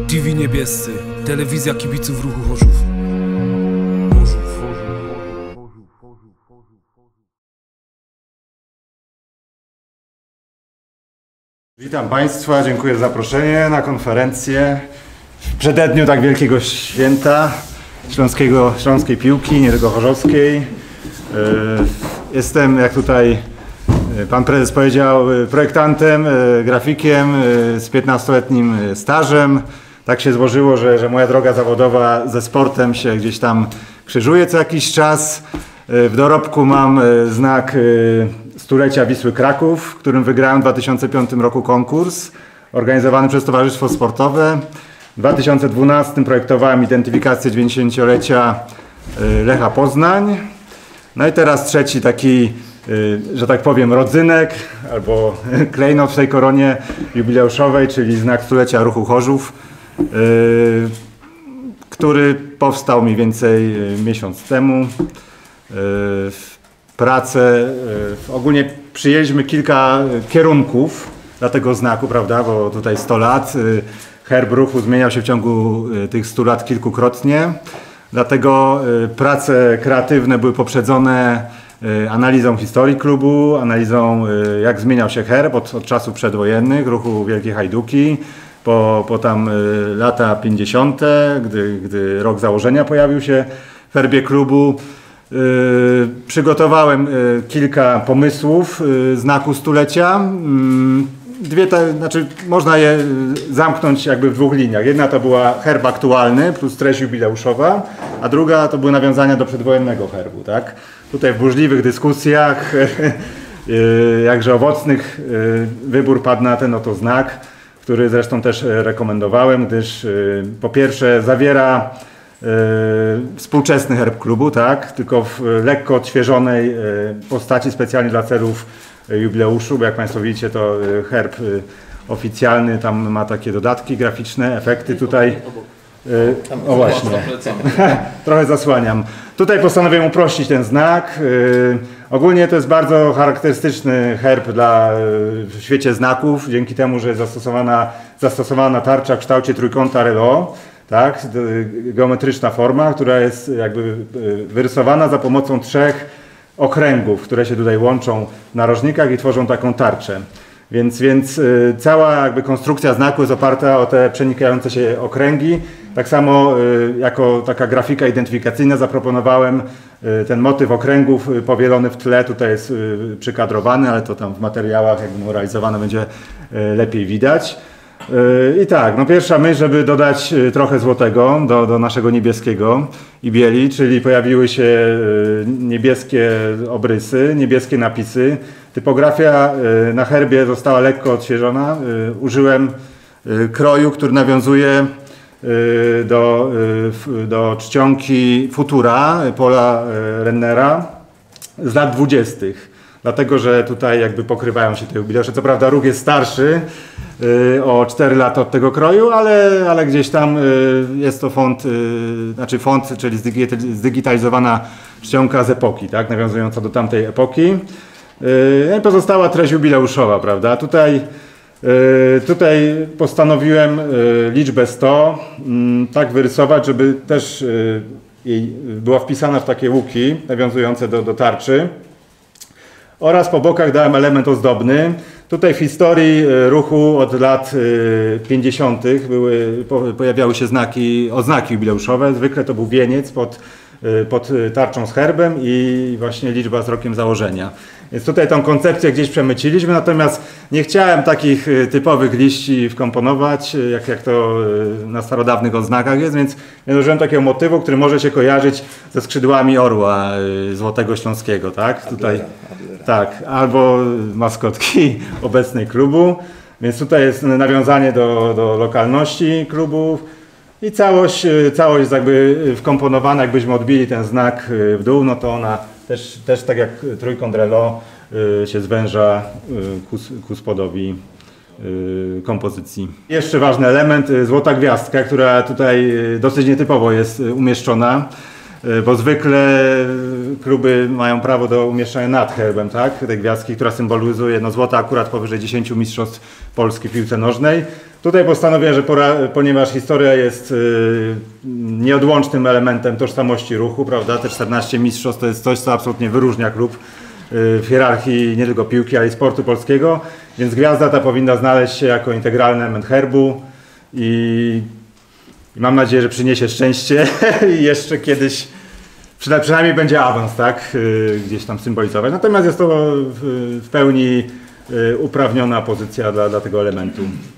TV Niebiescy, telewizja kibiców ruchu Chorzów. Witam Państwa, dziękuję za zaproszenie na konferencję w przededniu tak wielkiego święta śląskiej piłki, nie tylko chorzowskiej. Jestem, jak tutaj Pan Prezes powiedział, projektantem, grafikiem z 15-letnim stażem. Tak się złożyło, że moja droga zawodowa ze sportem się gdzieś tam krzyżuje co jakiś czas. W dorobku mam znak stulecia Wisły Kraków, w którym wygrałem w 2005 roku konkurs organizowany przez Towarzystwo Sportowe. W 2012 projektowałem identyfikację 90-lecia Lecha Poznań. No i teraz trzeci taki, że tak powiem, rodzynek albo klejnot w tej koronie jubileuszowej, czyli znak stulecia ruchu Chorzów, który powstał mniej więcej miesiąc temu. Ogólnie przyjęliśmy kilka kierunków dla tego znaku, prawda, bo tutaj 100 lat, herb ruchu zmieniał się w ciągu tych 100 lat kilkukrotnie, dlatego prace kreatywne były poprzedzone analizą historii klubu, analizą jak zmieniał się herb od czasów przedwojennych, ruchu Wielkie Hajduki, po tam lata 50., gdy rok założenia pojawił się w herbie klubu. Przygotowałem kilka pomysłów znaku stulecia. Można je zamknąć jakby w dwóch liniach. Jedna to była herb aktualny plus treść jubileuszowa, a druga to były nawiązania do przedwojennego herbu. Tak? Tutaj w burzliwych dyskusjach, jakże owocnych, wybór padł na ten oto znak, który zresztą też rekomendowałem, gdyż po pierwsze zawiera współczesny herb klubu, tak? Tylko w lekko odświeżonej postaci specjalnie dla celów jubileuszu, bo jak Państwo widzicie, to herb oficjalny, tam ma takie dodatki graficzne, efekty tutaj. O właśnie, trochę zasłaniam. Tutaj postanowiłem uprościć ten znak. Ogólnie to jest bardzo charakterystyczny herb w świecie znaków, dzięki temu, że jest zastosowana tarcza w kształcie trójkąta Relo. Tak, geometryczna forma, która jest jakby wyrysowana za pomocą 3 okręgów, które się tutaj łączą w narożnikach i tworzą taką tarczę. Więc cała jakby konstrukcja znaku jest oparta o te przenikające się okręgi. Tak samo jako taka grafika identyfikacyjna zaproponowałem ten motyw okręgów powielony w tle. Tutaj jest przykadrowany, ale to tam w materiałach jakby realizowane będzie lepiej widać. I tak, no pierwsza myśl, żeby dodać trochę złotego do naszego niebieskiego i bieli, czyli pojawiły się niebieskie obrysy, niebieskie napisy. Typografia na herbie została lekko odświeżona. Użyłem kroju, który nawiązuje do czcionki Futura Paula Rennera z lat 20. Dlatego, że tutaj jakby pokrywają się te jubileusze. Co prawda ruch jest starszy o 4 lata od tego kroju, ale gdzieś tam jest to font, czyli zdigitalizowana czcionka z epoki, tak, nawiązująca do tamtej epoki. I pozostała treść jubileuszowa, prawda. Tutaj postanowiłem liczbę 100 tak wyrysować, żeby też była wpisana w takie łuki nawiązujące do tarczy. Oraz po bokach dałem element ozdobny. Tutaj w historii ruchu od lat 50. pojawiały się oznaki jubileuszowe. Zwykle to był wieniec pod tarczą z herbem i właśnie liczba z rokiem założenia. Więc tutaj tą koncepcję gdzieś przemyciliśmy, natomiast nie chciałem takich typowych liści wkomponować, jak to na starodawnych odznakach jest, więc użyłem takiego motywu, który może się kojarzyć ze skrzydłami orła złotego śląskiego, tak? Tutaj, tak, albo maskotki obecnej klubu, więc tutaj jest nawiązanie do lokalności klubów i całość jest jakby wkomponowana, jakbyśmy odbili ten znak w dół, no to ona też tak jak trójkąt Relo się zwęża ku spodowi kompozycji. Jeszcze ważny element, złota gwiazdka, która tutaj dosyć nietypowo jest umieszczona. bo zwykle kluby mają prawo do umieszczania nad herbem, tak? Tej gwiazdki, która symbolizuje no, złota akurat powyżej 10 mistrzostw Polski w piłce nożnej. Tutaj postanowiłem, że ponieważ historia jest nieodłącznym elementem tożsamości ruchu, prawda? Te 14 mistrzostw to jest coś, co absolutnie wyróżnia klub w hierarchii nie tylko piłki, ale i sportu polskiego, więc gwiazda ta powinna znaleźć się jako integralny element herbu i mam nadzieję, że przyniesie szczęście i jeszcze kiedyś przynajmniej będzie awans, tak? Gdzieś tam symbolizować. Natomiast jest to w pełni uprawniona pozycja dla tego elementu.